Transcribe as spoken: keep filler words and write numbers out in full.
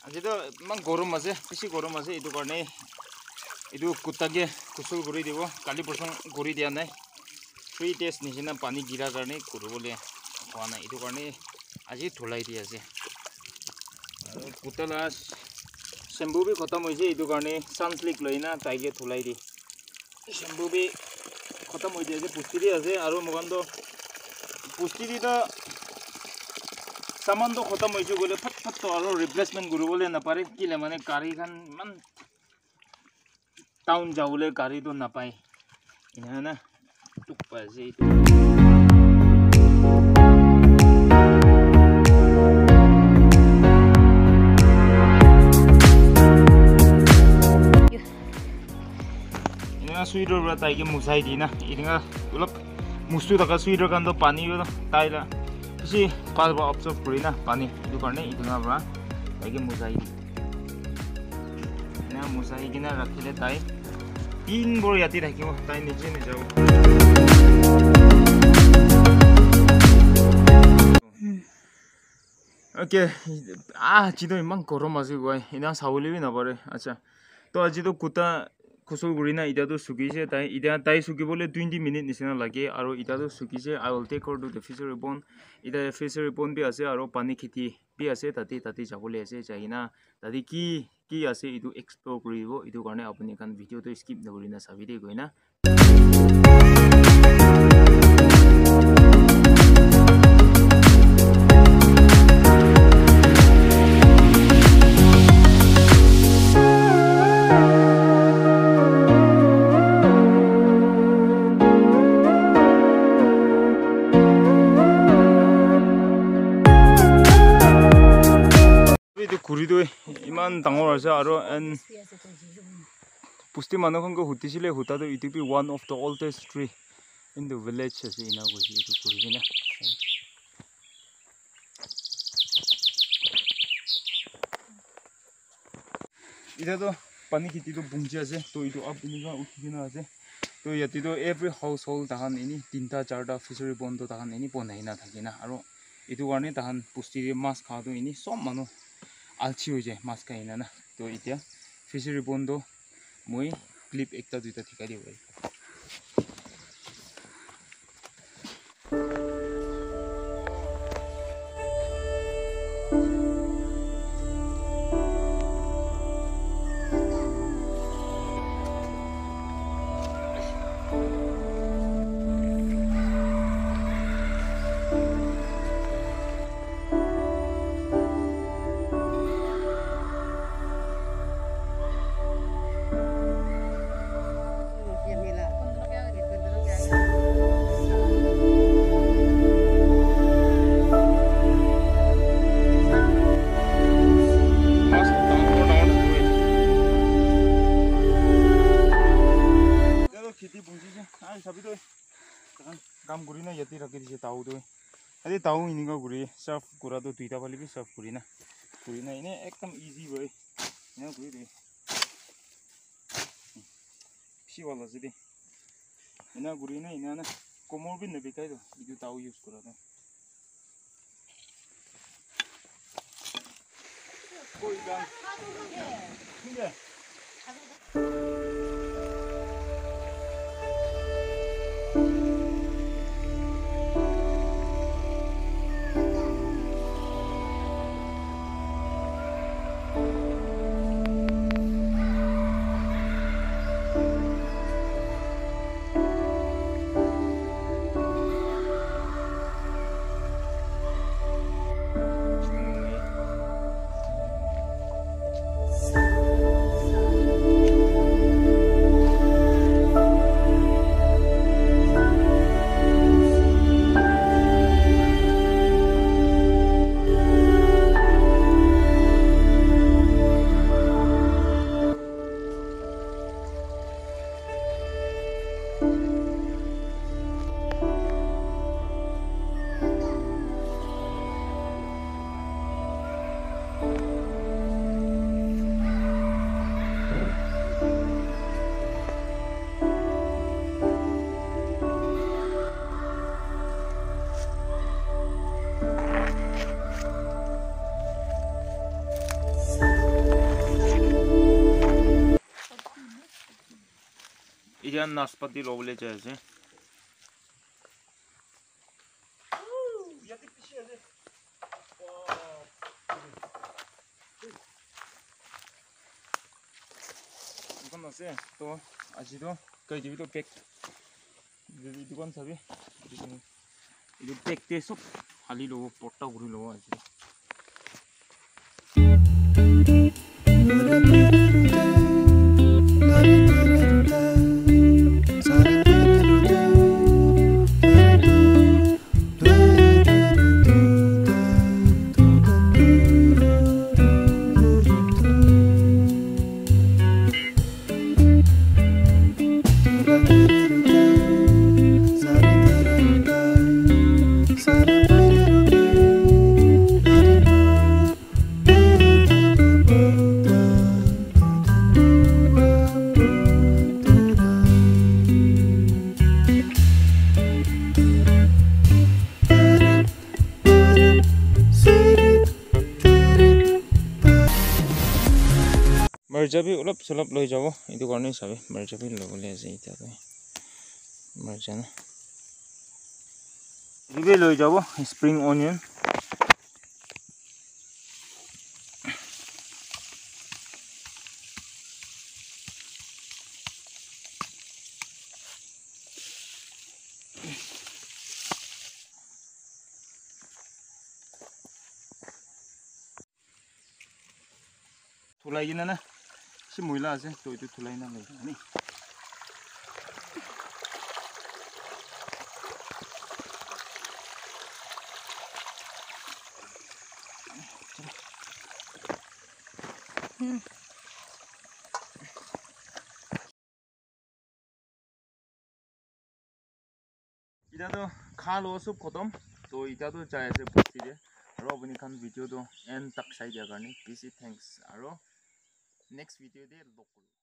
আজি তো ইমান গৰম আছে বেছি গৰম আছে এইটো কাৰণে এইটো কুত্তাকে কুচল কৰি দিব কালি পৰচন কৰি দিয়া নাই ফ্ৰী টেষ্ট নিচিনা পানী গিৰাৰ কাৰণে কৰিবলৈ হোৱা নাই এইটো কাৰণে আজি ধুলাই দি আছে আৰু কুত্তালা শ্যাম্পু বি খতম হৈছে এইটো কাৰণে সানস্লিক লৈ না তাইকে ধুলাই দি শ্যাম্পু বি খতম হৈ যায় পুষ্টি দি আছে আৰু মগন্দ পুষ্টি দি তো সামান তো খতম হৈছে গলে ফট ফট তো আৰু ৰিপ্লেসমেন্ট কৰিবলৈ নাপাৰে কিলে মানে গাড়ীখন ইমান টাউন যাবলৈ গাড়ী তো নাপায় ইনা না টুক পাইছে এইটো ইনা সুইডৰ পৰা তাইকে মুছাই দি না ইনা অলপ মুছটো থকা সুইডৰ কাণ্ড পানী তাইলা বেছি ভাল অবজাৰ্ভ কৰি না পানী এইটো কাৰণে ইটোনাৰ পৰা তাইকে মুছাই দি এনে মুছাই কিনে ৰাখিলে তাই তিন বৰ ইয়াতে থাকিব তাই নিজে নেযাব অ'কে আহ যিটো ইমান গৰম আছে গৈ ইনা চাবলৈ নপাৰে আচ্ছা তো আজিতো কুটা খুচল কৰি না ইটাতো শুকিছে তাই ইটা তাই শুকিবলৈ টুৱেণ্টি মিনিট নিচিনা লাগে আৰু ইটাতো শুকিছে I will take her to the feature ribbon ইটা ফিচাৰ ৰিপন বি আছে আৰু পানী খেতি বি আছে তাতে তাতে যাবলৈ আছে যাই না তাতে কি কি আছে এইটো এক্সপ্ল'ৰ কৰিব এইটো কাৰণে আপুনি এখন ভিডিঅ'টো স্কিপ নকৰি না চাবি দেই গৈ না ঘূৰিটো ইমান ডাঙৰ আছে আৰু এন পুষ্টি মানুহখনক সুধিছিলে সুধাটো ইটো be one of the oldest tree in the village আছে ইনা কৈছে এইটো ঘূৰি কিনে এতিয়াতো পানী খেতিটো বুঞ্জি আছে তো এইটো আপ এনেকুৱা উঠি কিনে আছে তো ইয়াতেতো এভৰি হাউচ হোল্ড তাহান এনে তিনিটা চাৰিটা ফিচাৰী বন্ধ তাহান এনে বনাই নাথাকে না আৰু এইটো কাৰণে তাহান পুষ্টিৰে মাছ খোৱাটো এনে চব মানুহ আলচি হৈ যায় মাছ খাই না না তো এতিয়া ফিচাৰী বন্ধ মই ক্লিপ একটা দুইটা ঠিকাই দিব পাৰি কাম কৰি না ইয়াতে ৰাখি দিছে তাওটো আজি তাও এনেকুৱা ঘূৰি চাৰ্ফ কৰাটো দুইটা পালি বি চাৰ্ফ কৰি না ঘূৰি না এনে একদম ইজি হয় এনে ঘূৰি দিয়ে বেছি ভাল আছে দেই এনে ঘূৰি না এনে না কমৰ বি নেবিকাইতো এইটো তাও ইউজ কৰাটো কৈ গান ঠিক আছে Indian naspati lobule chaise. Bukan nasi, to aji to kai jadi to pack. Jadi itu kan sabi. Itu pack tesuk hali logo porta guri logo aji. Merjabi ulap sulap loi jabo itu karne sabe merjabi lobole ase ita to merjana ribe loi jabo spring onion thulai gina na si muila ase to itu thulai na loi ani ita to khalo sup khotom to ita to jai ase boti de aro apni khan video to end tak sai dia karne busy thanks aro next video de log